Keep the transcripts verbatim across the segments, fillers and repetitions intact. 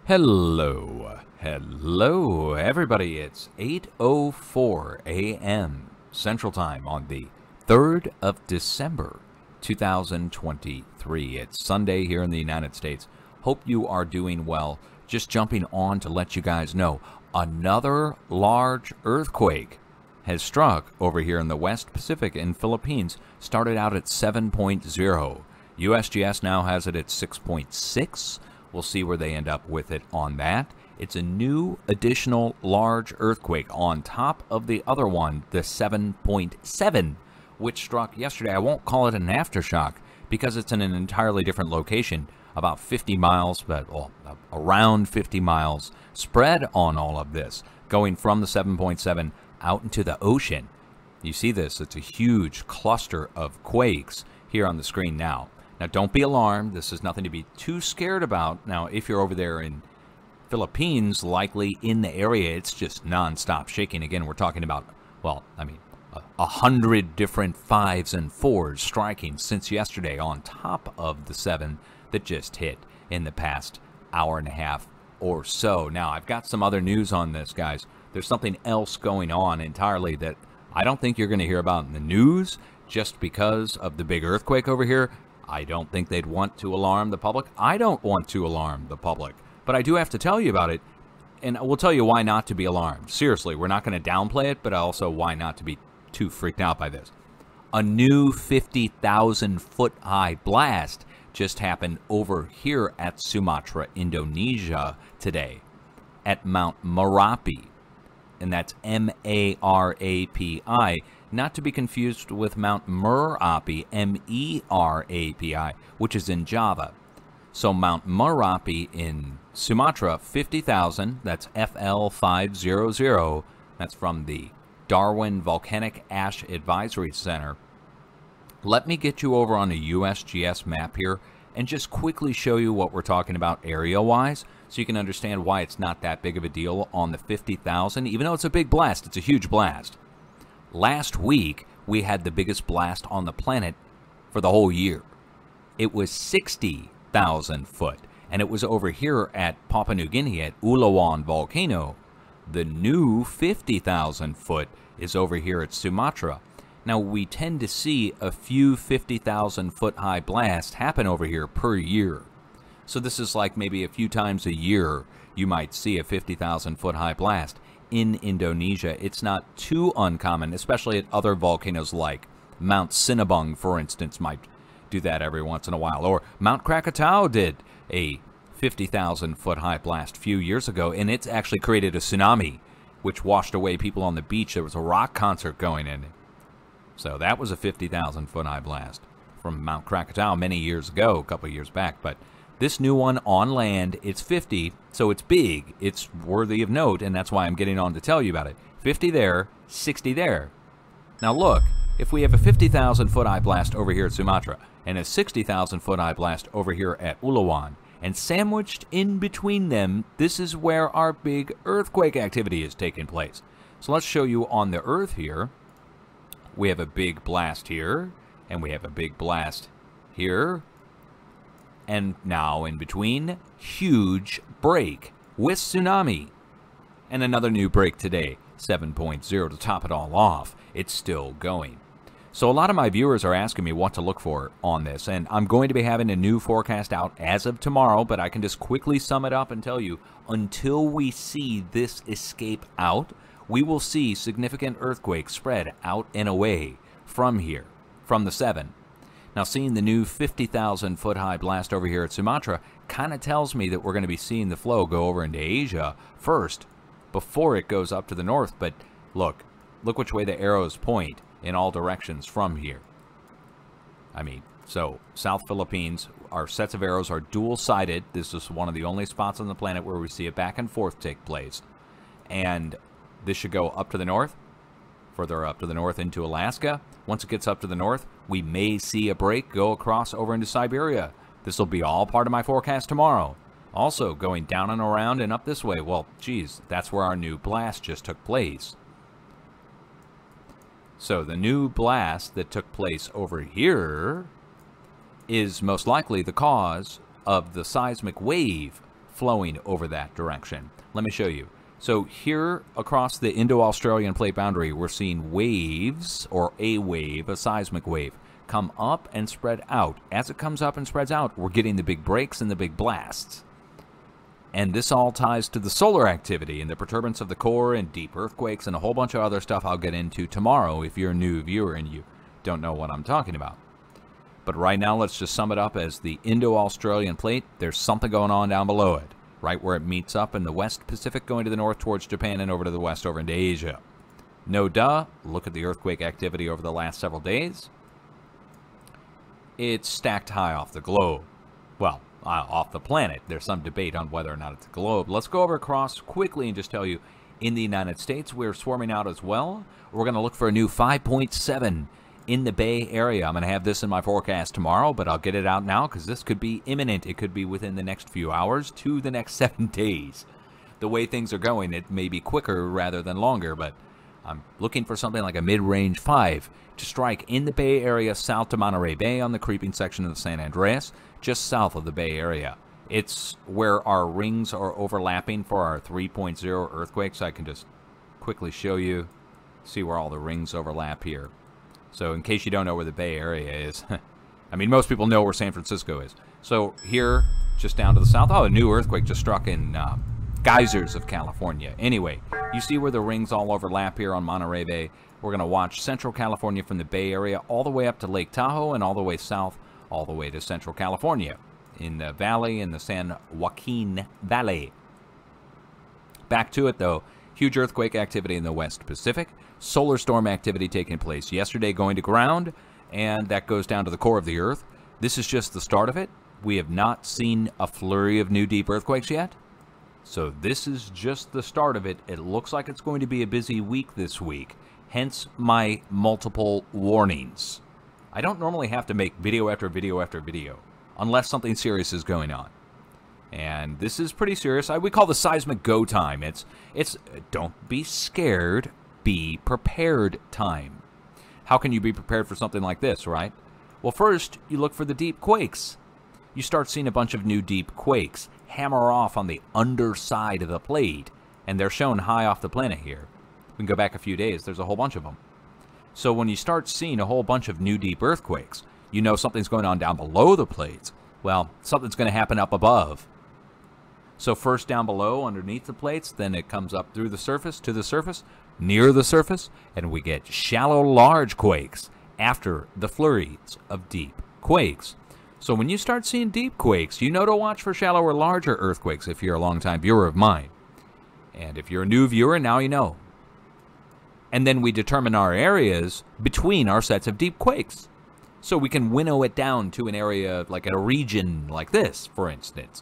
Hello, hello everybody, it's eight oh four a m Central Time on the third of December two thousand twenty-three. It's Sunday here in the United States. Hope you are doing well. Just jumping on to let you guys know, another large earthquake has struck over here in the West Pacific in Philippines. Started out at seven point oh. U S G S now has it at six point six. We'll see where they end up with it on that. It's a new additional large earthquake on top of the other one, the seven point seven, which struck yesterday. I won't call it an aftershock because it's in an entirely different location, about fifty miles, but well, around fifty miles spread on all of this, going from the seven point seven out into the ocean. You see this, it's a huge cluster of quakes here on the screen now. Now, don't be alarmed. This is nothing to be too scared about. Now, if you're over there in Philippines, likely in the area, it's just nonstop shaking. Again, we're talking about, well, I mean, a, a hundred different fives and fours striking since yesterday on top of the seven that just hit in the past hour and a half or so. Now, I've got some other news on this, guys. There's something else going on entirely that I don't think you're going to hear about in the news just because of the big earthquake over here. I don't think they'd want to alarm the public. I don't want to alarm the public, but I do have to tell you about it, and we'll tell you why not to be alarmed. Seriously, we're not going to downplay it, but also why not to be too freaked out by this. A new fifty thousand foot high blast just happened over here at Sumatra, Indonesia today, at Mount Marapi, and that's M A R A P I. Not to be confused with Mount Merapi, M E R A P I, which is in Java. So Mount Marapi in Sumatra, fifty thousand, that's F L five hundred, that's from the Darwin Volcanic Ash Advisory Center. Let me get you over on a U S G S map here and just quickly show you what we're talking about area-wise so you can understand why it's not that big of a deal on the fifty thousand. Even though it's a big blast, it's a huge blast. Last week, we had the biggest blast on the planet for the whole year. It was sixty thousand foot, and it was over here at Papua New Guinea at Ulawun volcano. The new fifty thousand foot is over here at Sumatra. Now, we tend to see a few fifty thousand foot high blasts happen over here per year. So this is like maybe a few times a year you might see a fifty thousand foot high blast. In Indonesia, it's not too uncommon, especially at other volcanoes like Mount Sinabung, for instance, might do that every once in a while. Or Mount Krakatau did a fifty thousand foot high blast a few years ago, and it's actually created a tsunami, which washed away people on the beach. There was a rock concert going in. So that was a fifty thousand foot high blast from Mount Krakatau many years ago, a couple of years back. But this new one on land, it's fifty, so it's big. It's worthy of note, and that's why I'm getting on to tell you about it. fifty there, sixty there. Now look, if we have a fifty thousand foot high blast over here at Sumatra, and a sixty thousand foot high blast over here at Ulawun, and sandwiched in between them, this is where our big earthquake activity is taking place. So let's show you on the Earth here. We have a big blast here, and we have a big blast here. And now in between, huge break with tsunami. And another new break today, seven point oh to top it all off. It's still going. So a lot of my viewers are asking me what to look for on this, and I'm going to be having a new forecast out as of tomorrow, but I can just quickly sum it up and tell you, until we see this escape out, we will see significant earthquakes spread out and away from here, from the seven. Now, seeing the new fifty thousand foot high blast over here at Sumatra kind of tells me that we're going to be seeing the flow go over into Asia first before it goes up to the north. But look, look which way the arrows point in all directions from here. I mean, so South Philippines, our sets of arrows are dual-sided. This is one of the only spots on the planet where we see a back and forth take place. And this should go up to the north, further up to the north into Alaska. Once it gets up to the north, we may see a break go across over into Siberia. This will be all part of my forecast tomorrow. Also, going down and around and up this way, well, geez, that's where our new blast just took place. So the new blast that took place over here is most likely the cause of the seismic wave flowing over that direction. Let me show you. So here across the Indo-Australian plate boundary, we're seeing waves, or a wave, a seismic wave, come up and spread out. As it comes up and spreads out, we're getting the big breaks and the big blasts. And this all ties to the solar activity and the perturbance of the core and deep earthquakes and a whole bunch of other stuff I'll get into tomorrow if you're a new viewer and you don't know what I'm talking about. But right now, let's just sum it up as the Indo-Australian plate. There's something going on down below it, right where it meets up in the West Pacific going to the north towards Japan and over to the west over into Asia. No duh, look at the earthquake activity over the last several days. It's stacked high off the globe. Well, uh, off the planet. There's some debate on whether or not it's a globe. Let's go over across quickly and just tell you, in the United States, we're swarming out as well. We're going to look for a new five point seven in the Bay Area. I'm going to have this in my forecast tomorrow, but I'll get it out now because this could be imminent. It could be within the next few hours to the next seven days. The way things are going, it may be quicker rather than longer, but I'm looking for something like a mid-range five to strike in the Bay Area south to Monterey Bay on the creeping section of the San Andreas, just south of the Bay Area. It's where our rings are overlapping for our three point oh earthquakes. I can just quickly show you, see where all the rings overlap here. So in case you don't know where the Bay Area is, I mean, most people know where San Francisco is. So here, just down to the south, oh, a new earthquake just struck in uh, geysers of California. Anyway, you see where the rings all overlap here on Monterey Bay. We're going to watch Central California from the Bay Area all the way up to Lake Tahoe and all the way south, all the way to Central California in the valley, in the San Joaquin Valley. Back to it, though. Huge earthquake activity in the West Pacific. Solar storm activity taking place yesterday going to ground, and that goes down to the core of the Earth. This is just the start of it. We have not seen a flurry of new deep earthquakes yet. So this is just the start of it. It looks like it's going to be a busy week this week. Hence my multiple warnings. I don't normally have to make video after video after video unless something serious is going on. And this is pretty serious. I, we call the seismic go time. It's, it's don't be scared, be prepared time. How can you be prepared for something like this, right? Well, first, you look for the deep quakes. You start seeing a bunch of new deep quakes hammer off on the underside of the plate, and they're shown high off the planet here. We can go back a few days. There's a whole bunch of them. So when you start seeing a whole bunch of new deep earthquakes, you know something's going on down below the plates. Well, something's going to happen up above. So first down below, underneath the plates, then it comes up through the surface, to the surface, near the surface, and we get shallow, large quakes after the flurries of deep quakes. So when you start seeing deep quakes, you know to watch for shallow or larger earthquakes if you're a long-time viewer of mine. And if you're a new viewer, now you know. And then we determine our areas between our sets of deep quakes. So we can winnow it down to an area, like a region like this, for instance.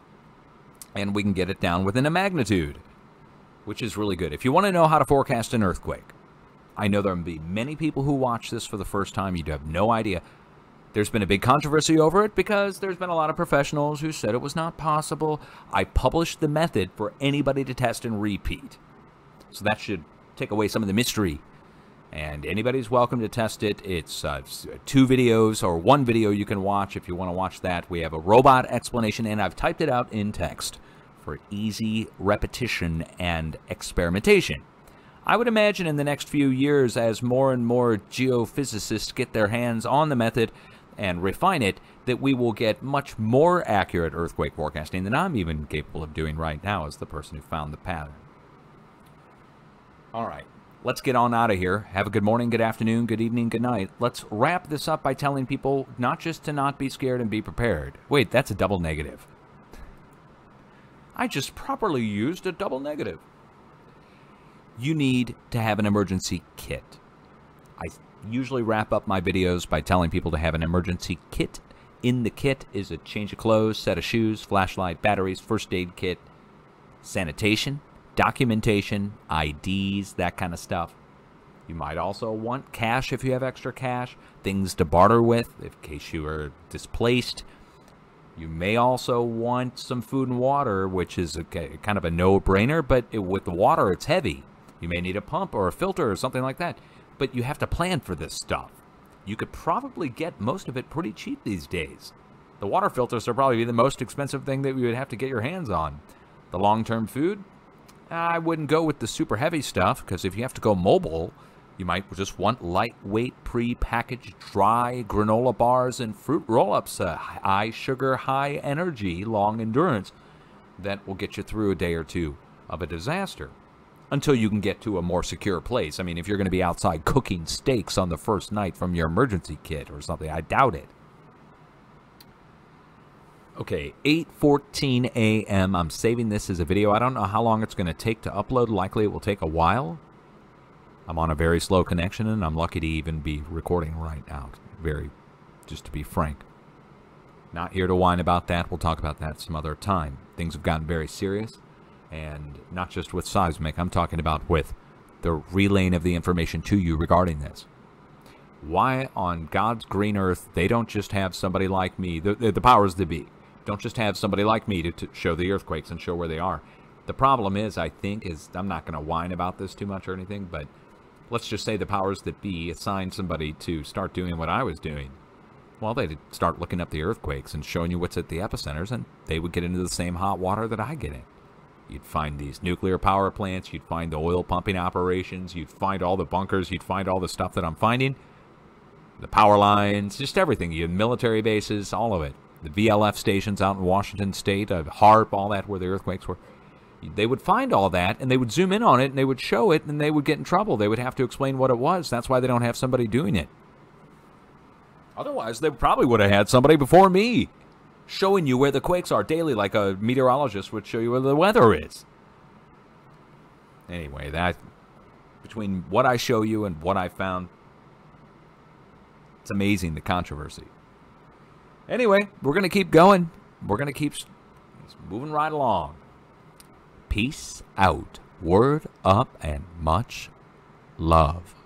And we can get it down within a magnitude, which is really good. If you want to know how to forecast an earthquake, I know there will be many people who watch this for the first time. You have no idea. There's been a big controversy over it because there's been a lot of professionals who said it was not possible. I published the method for anybody to test and repeat. So that should take away some of the mystery. And anybody's welcome to test it. It's uh, two videos or one video you can watch if you want to watch that. We have a robot explanation, and I've typed it out in text for easy repetition and experimentation. I would imagine in the next few years, as more and more geophysicists get their hands on the method and refine it, that we will get much more accurate earthquake forecasting than I'm even capable of doing right now as the person who found the pattern. All right. Let's get on out of here. Have a good morning, good afternoon, good evening, good night. Let's wrap this up by telling people not just to not be scared and be prepared. Wait, that's a double negative. I just properly used a double negative. You need to have an emergency kit. I usually wrap up my videos by telling people to have an emergency kit. In the kit is a change of clothes, set of shoes, flashlight, batteries, first aid kit, sanitation, documentation, I Ds, that kind of stuff. You might also want cash if you have extra cash, things to barter with in case you are displaced. You may also want some food and water, which is a, kind of a no-brainer, but it, with the water, it's heavy. You may need a pump or a filter or something like that, but you have to plan for this stuff. You could probably get most of it pretty cheap these days. The water filters are probably the most expensive thing that you would have to get your hands on. The long-term food, I wouldn't go with the super heavy stuff, because if you have to go mobile, you might just want lightweight, pre-packaged, dry granola bars and fruit roll-ups, uh, high sugar, high energy, long endurance, that will get you through a day or two of a disaster, until you can get to a more secure place. I mean, if you're going to be outside cooking steaks on the first night from your emergency kit or something, I doubt it. Okay, eight fourteen a m I'm saving this as a video. I don't know how long it's going to take to upload. Likely it will take a while. I'm on a very slow connection, and I'm lucky to even be recording right now. Very, just to be frank. Not here to whine about that. We'll talk about that some other time. Things have gotten very serious, and not just with seismic. I'm talking about with the relaying of the information to you regarding this. Why on God's green earth they don't just have somebody like me, the, the, the powers that be, don't just have somebody like me to, to show the earthquakes and show where they are. The problem is, I think, is I'm not going to whine about this too much or anything, but let's just say the powers that be assigned somebody to start doing what I was doing. Well, they'd start looking up the earthquakes and showing you what's at the epicenters, and they would get into the same hot water that I get in. You'd find these nuclear power plants, you'd find the oil pumping operations, you'd find all the bunkers, you'd find all the stuff that I'm finding, the power lines, just everything. You have military bases, all of it. The V L F stations out in Washington State, uh, HARP, all that, where the earthquakes were. They would find all that, and they would zoom in on it, and they would show it, and they would get in trouble. They would have to explain what it was. That's why they don't have somebody doing it. Otherwise, they probably would have had somebody before me showing you where the quakes are daily, like a meteorologist would show you where the weather is. Anyway, that between what I show you and what I found, it's amazing, the controversy. Anyway, we're going to keep going. We're going to keep moving right along. Peace out. Word up and much love.